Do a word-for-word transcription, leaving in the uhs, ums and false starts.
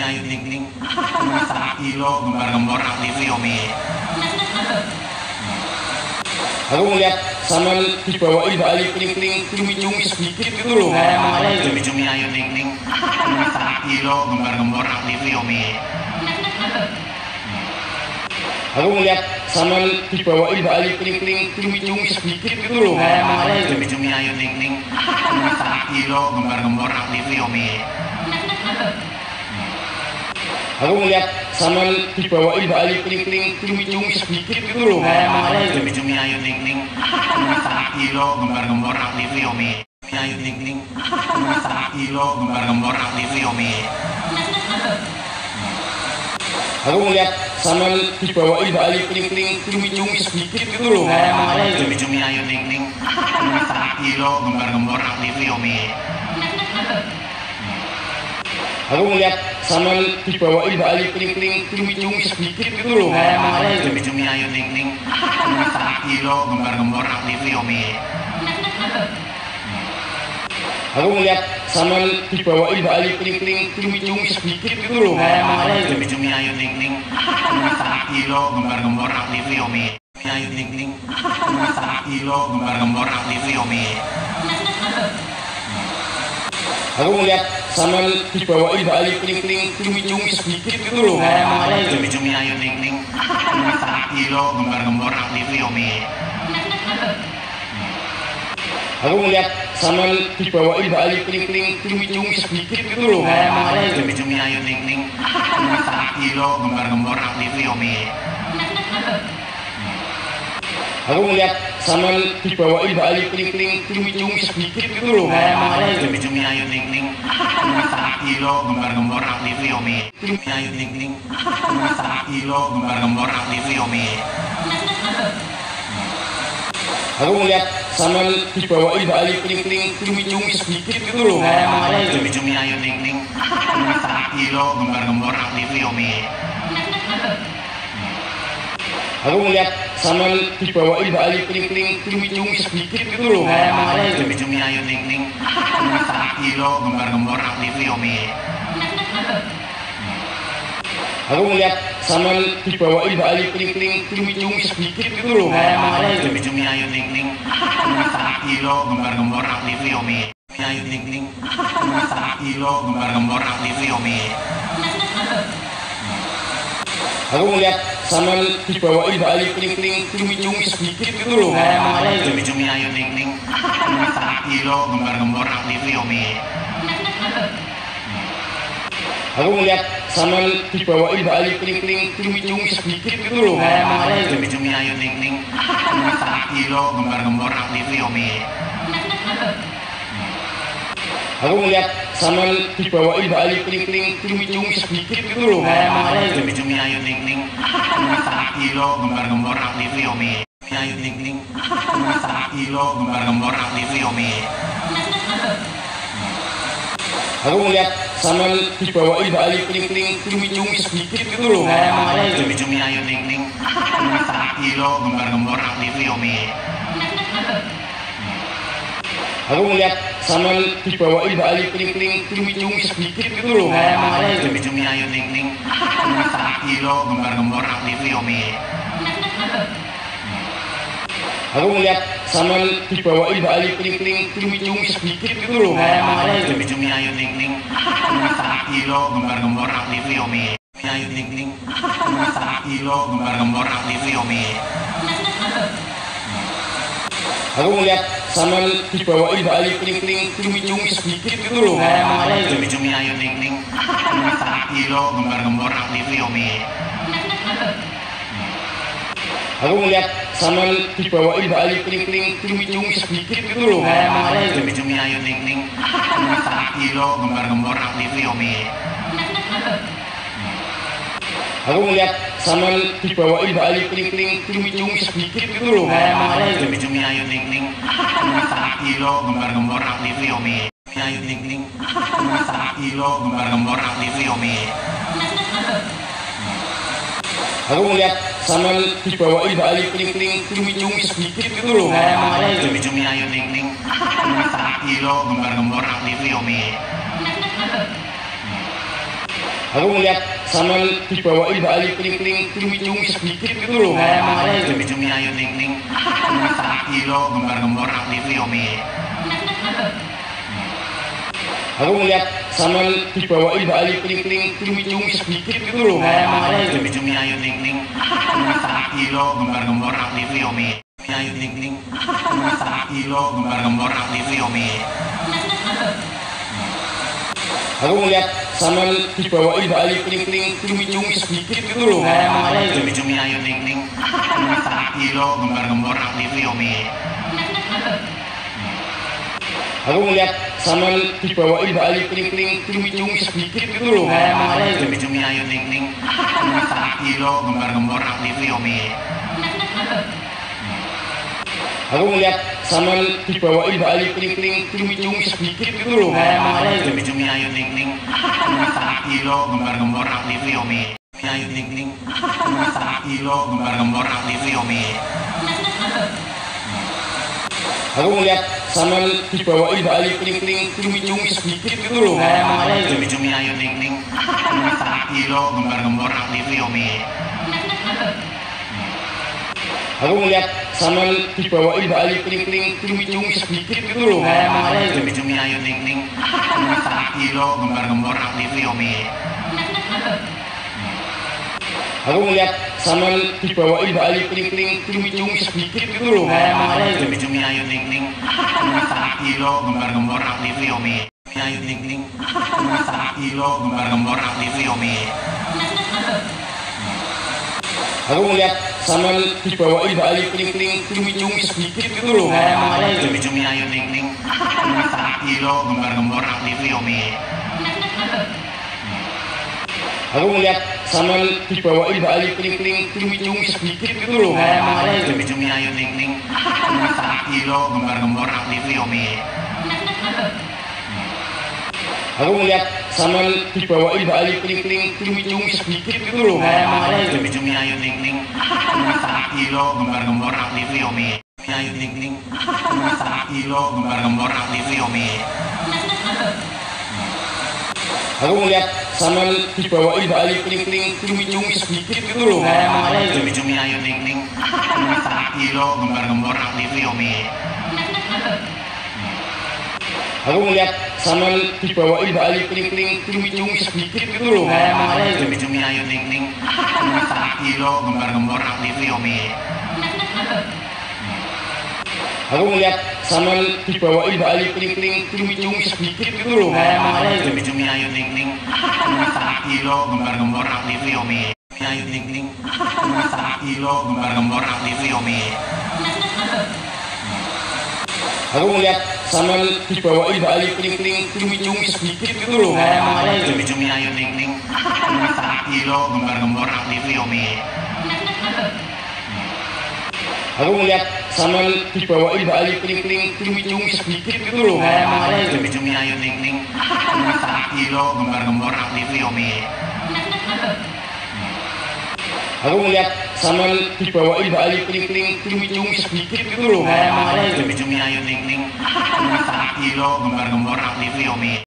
Ayu Ting Ting, setengah kilo gembar-gembor itu Yomi. Aku ngeliat Samuel dibawain Mbak Ayu kling-kling cumi-cumi sedikit gitu loh, kayak mana itu? Cumi-cumi Ayu Ting Ting, setengah kilo gembar-gembor itu Yomi. Aku ngeliat Samuel dibawain Mbak Ayu kling-kling cumi-cumi sedikit gitu loh, kayak mana itu? Cumi-cumi Ayu Ting Ting, setengah kilo gembar-gembor itu Yomi. Aku ngeliat Samuel dibawain Mbak Ayu kling-kling cumi-cumi sedikit gitu loh, kayak mana itu? Cumi-cumi Ayu Ting Ting, setengah kilo gembar-gembor itu Yomi. Ayu Ting Ting, setengah kilo gembar-gembor itu Yomi. Aku ngeliat Samuel dibawain Mbak Ayu kling-kling cumi-cumi sedikit gitu loh, kayak mana itu? Cumi-cumi Ayu Ting Ting, setengah kilo gembar-gembor itu Yomi. Aku ngeliat Samuel dibawain Mbak Ayu kling-kling cumi-cumi sedikit gitu loh, kayak mana itu? Cumi-cumi Ayu Ting Ting, setengah kilo gembar-gembor itu Yomi. Aku ngeliat Samuel dibawain Mbak Ayu kling-kling cumi-cumi sedikit gitu loh, kayak mana itu? Cumi-cumi Ayu Ting Ting, setengah kilo gembar-gembor itu Yomi. Ayu Ting Ting, setengah kilo gembar-gembor itu Yomi. Aku ngeliat Samuel dibawain Mbak Ayu kling-kling cumi-cumi sedikit gitu loh, kayak mana itu? Cumi-cumi Ayu Ting Ting, setengah kilo gembar-gembor itu Yomi. Aku ngeliat Samuel dibawain Mbak Ayu kling-kling cumi-cumi sedikit gitu loh, kayak mana itu? Cumi-cumi Ayu Ting Ting, setengah kilo gembar-gembor itu Yomi. Aku ngeliat Samuel dibawain Mbak Ayu kling-kling cumi-cumi sedikit gitu loh, kayak mana itu? Cumi-cumi Ayu Ting Ting, setengah kilo gembar-gembor itu Yomi. Ayu Ting Ting, setengah kilo gembar-gembor itu Yomi. Aku ngeliat Samuel dibawain Mbak Ayu kling-kling cumi-cumi sedikit gitu loh, kayak mana itu? Cumi-cumi Ayu Ting Ting, setengah kilo gembar-gembor itu Yomi. Aku ngeliat Samuel dibawain Mbak Ayu kling-kling cumi-cumi sedikit gitu loh, kayak mana itu? Cumi-cumi Ayu Ting Ting, setengah kilo gembar-gembor itu Yomi. Aku ngeliat Samuel dibawain Mbak Ayu kling-kling cumi-cumi sedikit gitu loh, kayak mana itu? Cumi-cumi Ayu Ting Ting, setengah kilo gembar-gembor itu Yomi. Ayu Ting Ting, setengah kilo gembar-gembor itu Yomi. Aku ngeliat Samuel dibawain Mbak Ayu kling-kling cumi-cumi sedikit gitu loh, kayak mana itu? Cumi-cumi Ayu Ting Ting, setengah kilo gembar-gembor itu Yomi. Aku ngeliat Samuel dibawain Mbak Ayu kling-kling cumi-cumi sedikit gitu loh, kayak mana itu? Cumi-cumi Ayu Ting Ting, setengah kilo gembar-gembor itu Yomi. Aku ngeliat Samuel dibawain Mbak Ayu kling-kling cumi-cumi sedikit gitu loh, kayak mana itu? Cumi-cumi Ayu Ting Ting, setengah kilo gembar-gembor itu Yomi. Ayu Ting Ting, setengah kilo gembar-gembor itu Yomi. Aku ngeliat Samuel dibawain Mbak Ayu kling-kling cumi-cumi sedikit gitu loh, kayak mana itu? Cumi-cumi Ayu Ting Ting, setengah kilo gembar-gembor itu Yomi. Aku ngeliat Samuel dibawain Mbak Ayu kling-kling cumi-cumi sedikit gitu loh, kayak mana itu? Cumi-cumi Ayu Ting Ting, setengah kilo gembar-gembor itu Yomi. Aku ngeliat Samuel dibawain Mbak Ayu kling-kling cumi-cumi sedikit gitu loh, kayak mana itu? Cumi-cumi Ayu Ting Ting, setengah kilo gembar-gembor itu Yomi. Ayu Ting Ting, setengah kilo gembar-gembor itu Yomi. Aku ngeliat Samuel dibawain Mbak Ayu kling-kling cumi-cumi sedikit gitu loh, kayak mana itu? Cumi-cumi Ayu Ting Ting, setengah kilo gembar-gembor itu Yomi. Aku ngeliat Samuel dibawain Mbak Ayu kling-kling cumi-cumi sedikit gitu loh, kayak mana itu? Cumi-cumi Ayu Ting Ting, setengah kilo gembar-gembor itu Yomi. Aku ngeliat Samuel dibawain Mbak Ayu kling-kling cumi-cumi sedikit gitu loh, kayak mana itu? Cumi-cumi Ayu Ting Ting, setengah kilo gembar-gembor itu Yomi. Ayu Ting Ting, setengah kilo gembar-gembor itu Yomi. Aku ngeliat Samuel dibawain Mbak Ayu kling-kling cumi-cumi sedikit gitu loh, kayak mana itu? Cumi-cumi Ayu Ting Ting, setengah kilo gembar-gembor itu Yomi. Aku ngeliat sama dibawain Mbak Ali keling-keling cumi-cumi sedikit gitu loh, kayak mana itu. Cumi-cumi ayu ting-ting, setengah kilo gembar-gembor aktif Yomi. Aku ngeliat sama dibawain Mbak Ali keling-keling cumi-cumi sedikit gitu loh, kayak mana itu. Cumi-cumi ayu ting-ting, setengah kilo gembar-gembor aktif Yomi. Ayu ting-ting, setengah kilo gembar-gembor aktif Yomi. Aku ngeliat sama dibawain Mbak Ali keling-keling cumi-cumi sedikit gitu loh, kayak mana itu. Cumi-cumi ayu ting-ting, setengah kilo gembar-gembor aktif Yomi. Aku ngeliat sama dibawain Mbak Ali keling-keling cumi-cumi sedikit gitu loh, kayak mana itu. Cumi-cumi ayu ting-ting, setengah kilo gembar-gembor aktif Yomi. Aku ngeliat sama dibawain Mbak Ali keling-keling cumi-cumi sedikit gitu loh, kayak mana itu. Cumi-cumi ayu ting-ting, setengah kilo gembar-gembor aktif Yomi. Ayu ting-ting, setengah kilo gembar-gembor aktif Yomi. Aku ngeliat sama dibawain Mbak Ali keling-keling cumi-cumi sedikit gitu loh, kayak mana itu. Cumi-cumi ayu ting-ting, setengah kilo gembar-gembor aktif Yomi. Aku ngeliat sama dibawain Mbak Ali keling-keling cumi-cumi sedikit gitu loh, kayak mana itu. Cumi-cumi ayu ting-ting, setengah kilo gembar-gembor aktif Yomi. Aku ngeliat sama dibawain Mbak Ali keling-keling cumi-cumi sedikit gitu loh, kayak mana itu. Cumi-cumi ayu ting-ting, setengah kilo gembar-gembor aktif Yomi. Ayu ting-ting, setengah kilo gembar-gembor aktif Yomi. Aku ngeliat sama dibawain Mbak Ali keling-keling cumi-cumi sedikit gitu loh, kayak mana itu. Cumi-cumi ayu ting-ting, setengah kilo gembar-gembor aktif Yomi. Aku ngeliat sama dibawain Mbak Ali keling-keling cumi-cumi sedikit gitu loh, kayak mana itu. Cumi-cumi ayu ting-ting, setengah kilo gembar-gembor aktif Yomi. Aku ngeliat sama dibawain Mbak Ali keling-keling cumi-cumi sedikit gitu loh, kayak mana itu. Cumi-cumi ayu ting-ting, setengah kilo gembar-gembor aktif Yomi. Ayu ting-ting, setengah kilo gembar-gembor aktif Yomi. Aku ngeliat sama dibawain Mbak Ali keling-keling cumi-cumi sedikit gitu loh, kayak mana itu. Cumi-cumi ayu ting-ting, setengah kilo gembar-gembor aktif Yomi. Aku ngeliat sama dibawain Mbak Ali keling-keling cumi-cumi sedikit gitu loh, kayak mana itu. Cumi-cumi ayu ting-ting, setengah kilo gembar-gembor aktif Yomi. Aku ngeliat sama dibawain Mbak Ali keling-keling cumi-cumi sedikit gitu loh, kayak mana itu. Cumi-cumi ayu ting-ting, setengah kilo gembar-gembor aktif Yomi. Ayu ting-ting, setengah kilo gembar-gembor aktif Yomi. Aku ngeliat sama dibawain Mbak Ali keling-keling cumi-cumi sedikit gitu loh, kayak mana itu. Cumi-cumi ayu ting-ting, setengah kilo gembar-gembor aktif Yomi. Aku ngeliat sama dibawain Mbak Ali keling-keling cumi-cumi sedikit gitu loh, kayak mana itu. Cumi-cumi ayu ting-ting, setengah kilo gembar-gembor aktif Yomi. Aku ngeliat sama dibawain Mbak Ali keling-keling cumi-cumi sedikit gitu loh, kayak mana itu. Cumi-cumi ayu ting-ting, setengah kilo gembar-gembor aktif Yomi.